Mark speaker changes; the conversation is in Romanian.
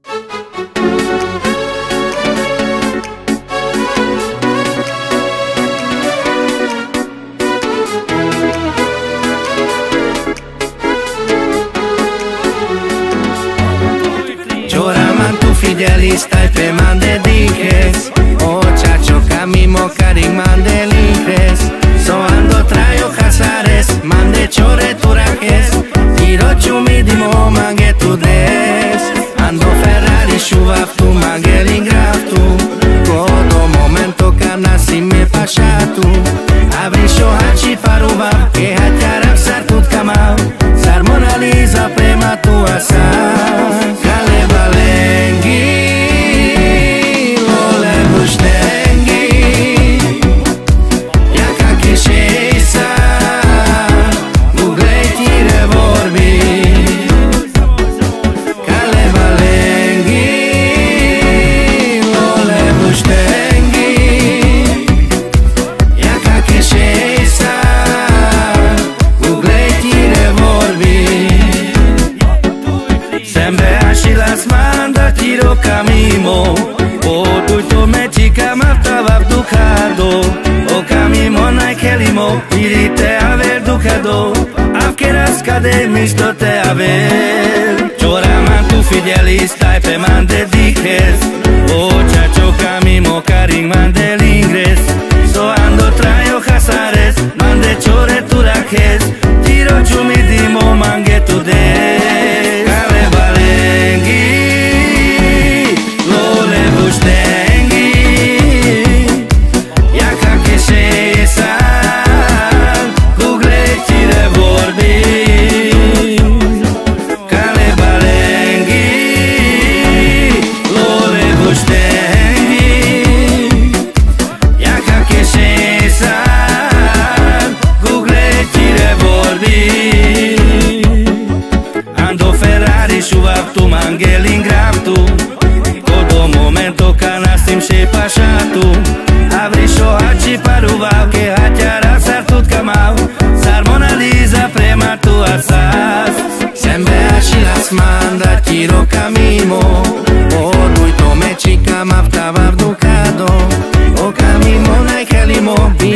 Speaker 1: Gioraman, tu fidelii, stai pe man dediques. O chacho camimo caring man delinques. So ando traio casares, man de chore turajes. Tiro chumi dimo mange tu des. Ando Ferrari shuvav tu mangelin grav tu. Todo momento canasi me pasatu. Abri shohachi paruva, que hatiarab sar tut kamau. Sar Mona Lisa prema tu asa. De misto te aver Gioraman, tu fidelii, stai pe man dediques. O chacho camimo caring man del ingres. So ando traio casares, man de chore turajes. Tiro chumi dimo mange tu des. Kale balenghi, lo le bustengi. Jaka keshesa, Google tire vorbi. Tu mangelin grav tu. Todo momento canasim și pașatu. Avri shohachi paruvav, que hatiara sar tut kamau. Sar Mona Lisa prema tu asas. Sembea și las manda tiro camimo. O duito me chica maftavav ducado. O camimo nai kelimo.